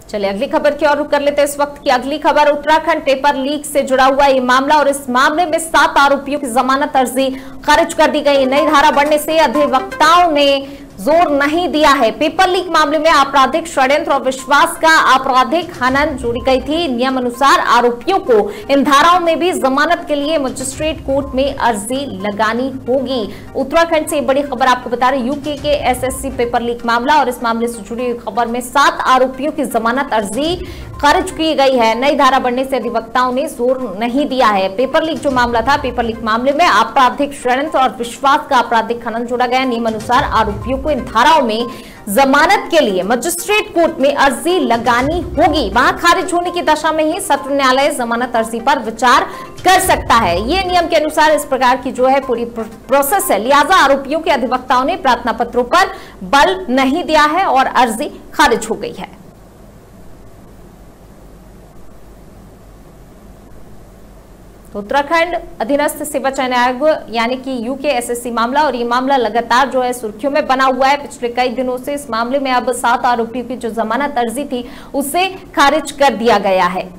चलिए अगली खबर की ओर रुख कर लेते हैं। इस वक्त की अगली खबर उत्तराखंड पेपर लीक से जुड़ा हुआ ये मामला और इस मामले में 7 आरोपियों की जमानत अर्जी खारिज कर दी गई। नई धारा बढ़ने से अधिवक्ताओं ने जोर नहीं दिया है। पेपर लीक मामले में आपराधिक षड्यंत्र और विश्वास का आपराधिक हनन जोड़ी गई थी। नियम अनुसार आरोपियों को इन धाराओं में भी जमानत के लिए मजिस्ट्रेट कोर्ट में अर्जी लगानी होगी। उत्तराखंड से बड़ी खबर आपको बता रहे, यूके के एसएससी पेपर लीक मामला और इस मामले से जुड़ी खबर में 7 आरोपियों की जमानत अर्जी खारिज की गई है। नई धारा बढ़ने से अधिवक्ताओं ने जोर नहीं दिया है। पेपर लीक जो मामला था, पेपर लीक मामले में आपराधिक षड्यंत्र और विश्वास का आपराधिक खनन जोड़ा गया। नियम अनुसार आरोपियों को इन धाराओं में जमानत के लिए मजिस्ट्रेट कोर्ट में अर्जी लगानी होगी। वहां खारिज होने की दशा में ही सत्र न्यायालय जमानत अर्जी पर विचार कर सकता है। ये नियम के अनुसार इस प्रकार की जो है पूरी प्रोसेस है। लिहाजा आरोपियों के अधिवक्ताओं ने प्रार्थना पत्रों पर बल नहीं दिया है और अर्जी खारिज हो गई है। तो उत्तराखंड अधीनस्थ सेवा चयन आयोग यानी कि यूके एसएससी मामला और ये मामला लगातार जो है सुर्खियों में बना हुआ है पिछले कई दिनों से। इस मामले में अब 7 आरोपियों की जो जमानत अर्जी थी उसे खारिज कर दिया गया है।